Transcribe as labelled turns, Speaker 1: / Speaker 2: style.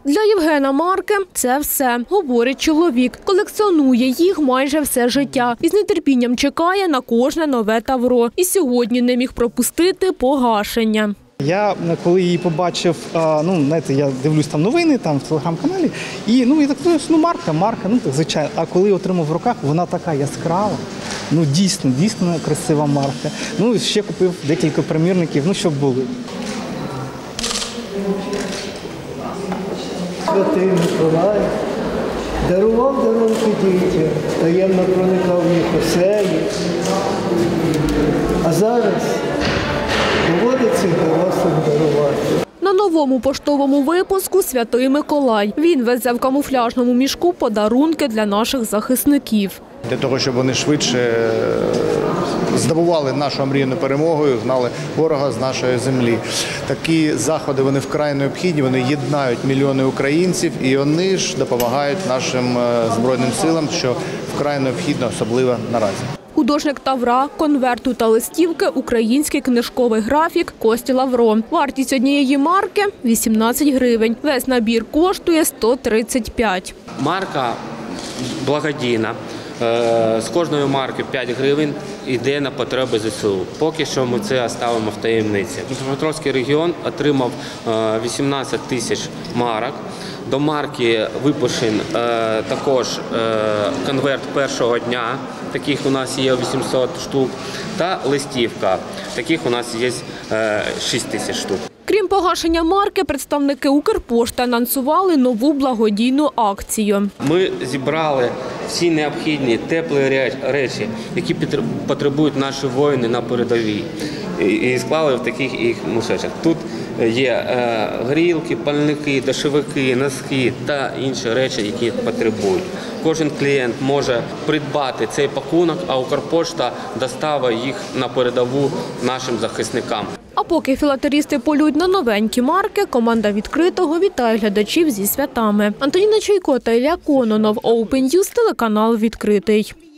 Speaker 1: Для Євгена Марки це все, говорить чоловік. Колекціонує їх майже все життя і з нетерпінням чекає на кожне нове тавро. І сьогодні не міг пропустити погашення.
Speaker 2: Я, коли її побачив, я дивлюсь там новини там в телеграм-каналі, і я так думаю, марка, так звичайно. А коли отримав в руках, вона така яскрава, дійсно красива марка. Ще купив декілька примірників, щоб були.
Speaker 3: Святий Миколай дарував дарунки дітям, таємно проникав в їх оселі. А зараз доводиться дорослим дарувати.
Speaker 1: На новому поштовому випуску «Святий Миколай». Він везе в камуфляжному мішку подарунки для наших захисників.
Speaker 4: Для того, щоб вони швидше здобували нашу омріяну перемогу і гнали ворога з нашої землі. Такі заходи, вони вкрай необхідні, вони єднають мільйони українців і вони ж допомагають нашим Збройним силам, що вкрай необхідно, особливо наразі.
Speaker 1: Художник тавра, конверту та листівки – український книжковий графік Кості Лавро. Вартість однієї марки – 18 гривень. Весь набір коштує 135.
Speaker 5: Марка благодійна. З кожної марки 5 гривень йде на потреби ЗСУ. Поки що ми це оставимо в таємниці. Дніпропетровський регіон отримав 18 тисяч марок. До марки випущен також конверт першого дня, таких у нас є 800 штук, та листівка, таких у нас є 6 тисяч штук.
Speaker 1: Крім погашення марки, представники Укрпошти анонсували нову благодійну акцію.
Speaker 5: Ми зібрали всі необхідні теплі речі, які потребують наші воїни на передовій, і склали в таких їх мішечках. Тут є грілки, пальники, дощовики, носки та інші речі, які потребують. Кожен клієнт може придбати цей пакунок, а Укрпошта доставить їх на передову нашим захисникам.
Speaker 1: А поки філателісти полюють на новенькі марки, команда «Відкритого» вітає глядачів зі святами. Антоніна Чайко та Ілля Кононов, Open News, телеканал «Відкритий».